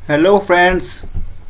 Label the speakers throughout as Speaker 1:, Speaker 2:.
Speaker 1: Hello friends,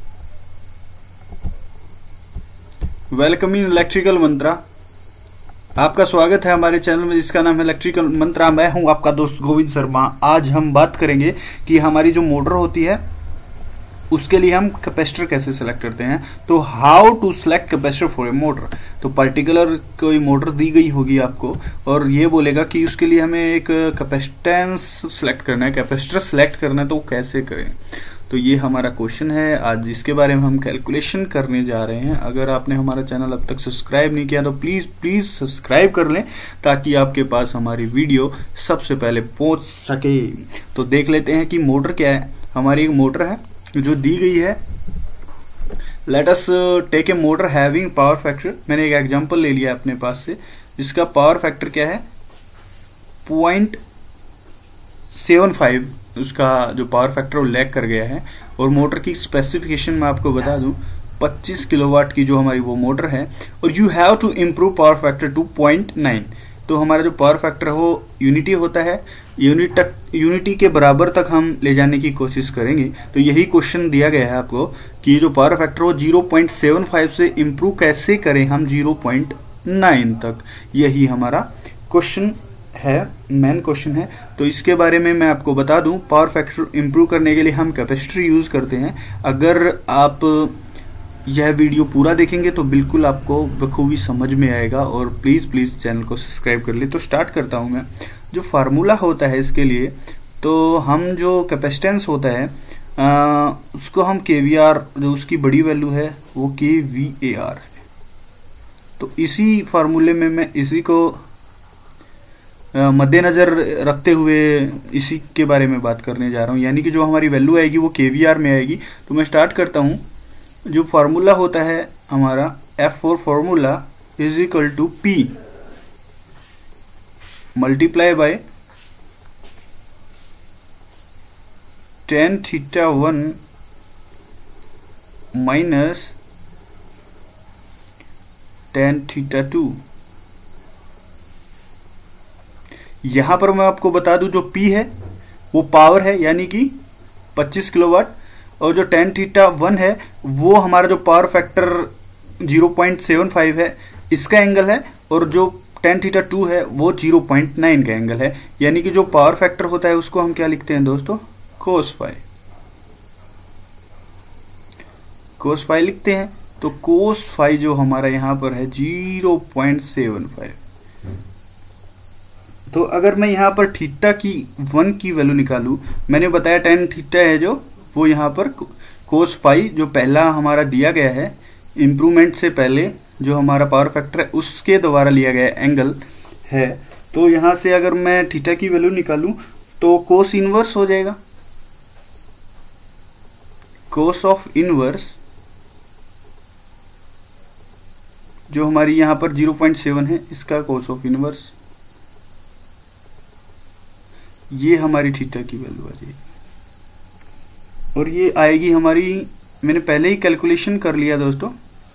Speaker 1: welcome in electrical Mantra. आपका स्वागत है हमारे चैनल में जिसका नाम है इलेक्ट्रिकल मंत्रा। मैं हूं आपका दोस्त गोविंद शर्मा। आज हम बात करेंगे कि हमारी जो मोटर होती है उसके लिए हम कैपेसिटर कैसे सेलेक्ट करते हैं। तो how to select capacitor for a motor. तो पर्टिकुलर कोई मोटर दी गई होगी आपको और ये बोलेगा कि उसके लिए हमें एक कैपेसिटेंस सेलेक्ट करना है, कैपेसिटर सेलेक्ट करना है, तो कैसे करें। तो ये हमारा क्वेश्चन है। आज इसके बारे में हम कैलकुलेशन करने जा रहे हैं। अगर आपने हमारा चैनल अब तक सब्सक्राइब नहीं किया तो प्लीज सब्सक्राइब कर लें ताकि आपके पास हमारी वीडियो सबसे पहले पहुंच सके। तो देख लेते हैं कि मोटर क्या है। हमारी एक मोटर है जो दी गई है। Let us take a motor having power factor. मैंने एक एग्जांपल ले लिया अपने पास से जिसका पावर फैक्टर क्या है 0.75। उसका जो पावर फैक्टर वो लैग कर गया है। और मोटर की स्पेसिफिकेशन मैं आपको बता दूं 25 किलोवाट की जो हमारी वो मोटर है। और you have to improve power factor to 0.9। तो हमारा जो पावर फैक्टर है वो यूनिटी होता है, यूनिटी के बराबर तक हम ले जाने की कोशिश करेंगे। तो यही क्वेश्चन दिया गया है आपको कि जो पावर फैक्टर हो 0.75 से इम्प्रूव कैसे करें हम 0.9 तक। यही हमारा क्वेश्चन है, मेन क्वेश्चन है। तो इसके बारे में मैं आपको बता दूं, पावर फैक्टर इंप्रूव करने के लिए हम कैपेसिटर यूज करते हैं। अगर आप यह वीडियो पूरा देखेंगे तो बिल्कुल आपको बखूबी समझ में आएगा। और प्लीज चैनल को सब्सक्राइब कर ले। तो स्टार्ट करता हूं मैं। जो फार्मूला होता है इसके लिए, तो हम जो कैपेसिटेंस होता है उसको हम KVR, जो उसकी बड़ी वैल्यू है वो KVAR है। तो इसी फार्मूले में मैं इसी को मद्देनजर रखते हुए इसी के बारे में बात करने जा रहा हूँ। यानी कि जो हमारी वैल्यू आएगी वो KVR में आएगी। तो मैं स्टार्ट करता हूँ। जो फार्मूला होता है हमारा F4 formula is equal to P multiply by tan θ1 minus tan θ2। यहां पर मैं आपको बता दूं जो P है वो पावर है यानी कि 25 किलोवाट। और जो tan θ1 है वो हमारा जो पावर फैक्टर 0.75 है इसका एंगल है। और जो tan θ2 है वो 0.9 का एंगल है। यानी कि जो पावर फैक्टर होता है उसको हम क्या लिखते हैं दोस्तों, cos फाई लिखते हैं। तो cos फाई जो हमारा यहां पर है 0.75। तो अगर मैं यहाँ पर थीटा की 1 की वैल्यू निकालूं, मैंने बताया tan थीटा है जो वो यहाँ पर cos फाई जो पहला हमारा दिया गया है इम्प्रूवमेंट से पहले जो हमारा पावर फैक्टर है उसके द्वारा लिया गया एंगल है। तो यहाँ से अगर मैं थीटा की वैल्यू निकालूं तो cos इनवर्स हो जाएगा। cos ऑफ इनवर्स जो हमारी यहाँ पर 0.7 है इसका cos ऑफ इनवर्स, ये हमारी थीटा की वैल्यू आ जाएगी। और ये आएगी हमारी, मैंने पहले ही कैलकुलेशन कर लिया दोस्तों,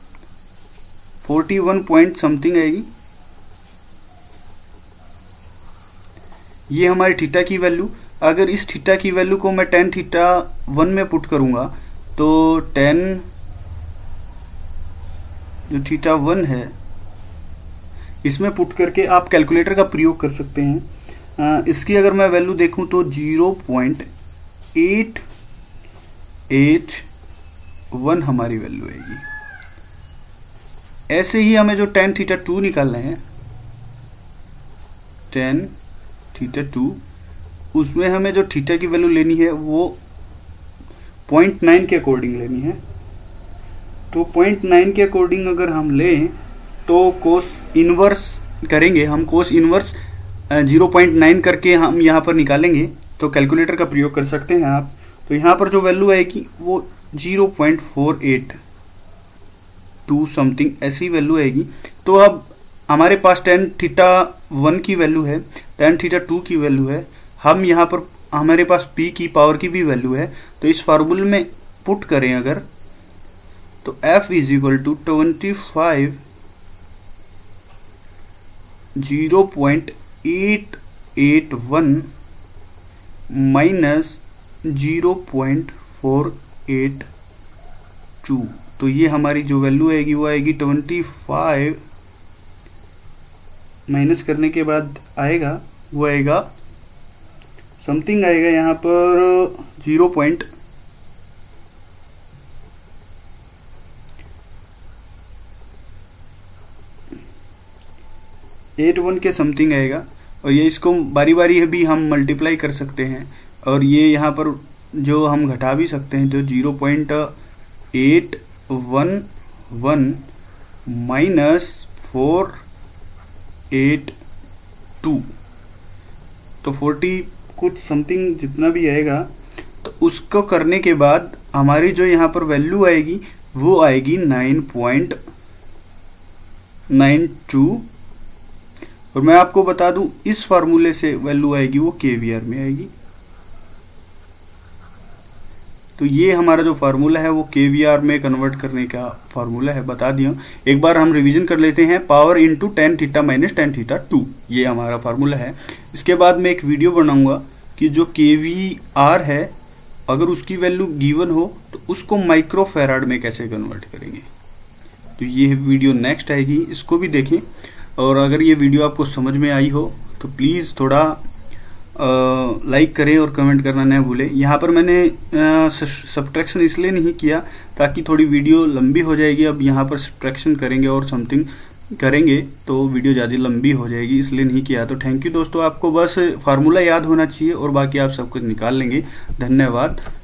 Speaker 1: 41 पॉइंट समथिंग आएगी। ये हमारी थीटा की वैल्यू। अगर इस थीटा की वैल्यू को मैं tan θ1 में पुट करूंगा तो tan जो θ1 है इसमें पुट करके आप कैलकुलेटर का प्रयोग कर सकते हैं। इसकी अगर मैं वैल्यू देखूं तो 0.881 हमारी वैल्यू आएगी। ऐसे ही हमें जो tan θ2 निकालना है, tan θ2, उसमें हमें जो थीटा की वैल्यू लेनी है वो 0.9 के अकॉर्डिंग लेनी है। तो 0.9 के अकॉर्डिंग अगर हम लें तो cos इनवर्स करेंगे हम। cos इनवर्स 0.9 करके हम यहाँ पर निकालेंगे। तो कैलकुलेटर का प्रयोग कर सकते हैं आप। तो यहाँ पर जो वैल्यू आएगी वो 0.482 समथिंग ऐसी वैल्यू आएगी। तो अब हमारे पास tan θ1 की वैल्यू है, tan θ2 की वैल्यू है। हम यहाँ पर हमारे पास P की पावर की भी वैल्यू है। तो इस फार्मूले में पुट करें अगर तो F is equal to 25 0.881 minus 0.482 0.82। तो ये हमारी जो वैल्यू आएगी वो आएगी 25 माइनस करने के बाद आएगा वो आएगा समथिंग आएगा यहाँ पर 0.81 के समथिंग आएगा। और ये इसको बारी बारी भी हम मल्टीप्लाई कर सकते हैं और ये यहाँ पर जो हम घटा भी सकते हैं, जो 0.811 माइनस 482, तो 40 कुछ समथिंग जितना भी आएगा, तो उसको करने के बाद हमारी जो यहाँ पर वैल्यू आएगी वो आएगी 9.92। और मैं आपको बता दूं इस फार्मूले से वैल्यू आएगी वो केवीआर में आएगी। तो ये हमारा जो फार्मूला है वो केवीआर में कन्वर्ट करने का फार्मूला है, बता दिया। एक बार हम रिवीजन कर लेते हैं। Power into tan theta minus tan theta 2, ये हमारा फार्मूला है। इसके बाद मैं एक वीडियो बनाऊंगा कि जो केवीआर है अगर उसकी वैल्यू गिवन हो तो उसको माइक्रो फैराड में कैसे कन्वर्ट करेंगे। तो ये वीडियो नेक्स्ट आएगी, इसको भी देखें। और अगर ये वीडियो आपको समझ में आई हो तो प्लीज़ थोड़ा लाइक करें और कमेंट करना न भूलें। यहाँ पर मैंने सब्ट्रैक्शन इसलिए नहीं किया ताकि थोड़ी वीडियो लंबी हो जाएगी। अब यहाँ पर सब्ट्रैक्शन करेंगे और समथिंग करेंगे तो वीडियो ज़्यादा लंबी हो जाएगी, इसलिए नहीं किया। तो थैंक यू दोस्तों, आपको बस फार्मूला याद होना चाहिए और बाकी आप सब कुछ निकाल लेंगे। धन्यवाद।